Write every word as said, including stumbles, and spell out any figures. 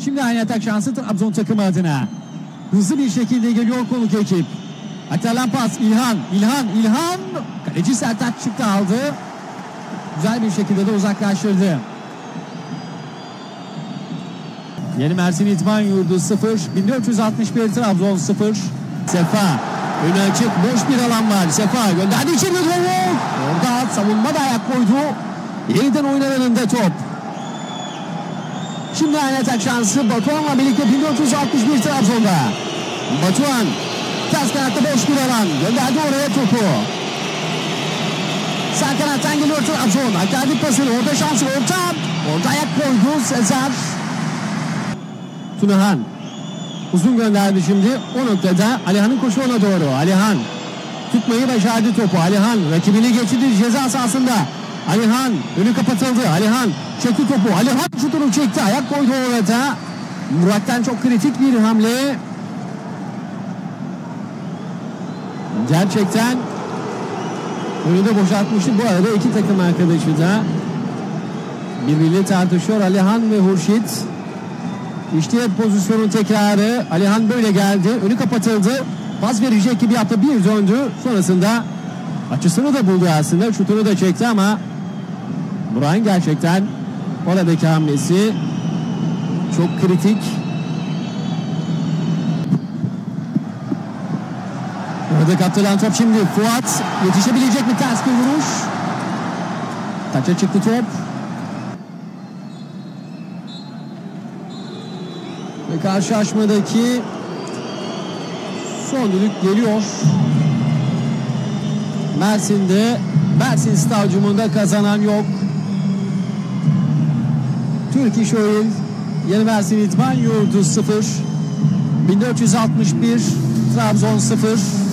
Şimdi aynı atak şansı Trabzon takımı adına. Hızlı bir şekilde geliyor konuk ekip. Aktarılan pas İlhan. İlhan. İlhan. Kaleci Sertaç çıktı aldı. Güzel bir şekilde de uzaklaştırdı. Yeni Mersin İdman Yurdu sıfır. bin dört yüz altmış bir Trabzon sıfır. Sefa. Önü açık. Boş bir alan var. Sefa gönderdi içeri doğru. Orada savunma da ayak koydu. Yeniden oyun alanında top. Şimdi aynı atak şansı Batuhan'la birlikte bin dört yüz altmış bir Trabzon'da. Batuhan ters kanatta boş bir alan gönderdi oraya topu. Sağ kanattan geliyor Trabzon. Aktardık pasını. Orada şansı orta. Orada ayak koydu Sezer. Tunahan uzun gönderdi şimdi. O noktada Alihan'ın koşu ona doğru. Alihan tutmayı başardı topu. Alihan rakibini geçirdi ceza sahasında. Alihan önü kapatıldı. Alihan çekti topu. Alihan şutunu çekti. Ayak koydu orada. Murat'tan çok kritik bir hamle. Gerçekten önü de boşaltmıştı. Bu arada iki takım arkadaşı da birbiriyle tartışıyor. Alihan ve Hurşit. İşte pozisyonun tekrarı. Alihan böyle geldi. Önü kapatıldı. Pas verecek gibi yaptı. Bir döndü. Sonrasında açısını da buldu aslında. Şutunu da çekti ama Burak'ın gerçekten oradaki hamlesi çok kritik. Orada kaptırılan top şimdi. Fuat yetişebilecek mi? Ters bir vuruş. Taça çıktı top. Ve karşılaşmadaki son düdük geliyor. Mersin'de, Mersin Stadyumunda kazanan yok. Türk İş Oil Yeni Mersin İdman Yurdu sıfır. bin dört yüz altmış bir Trabzon sıfır.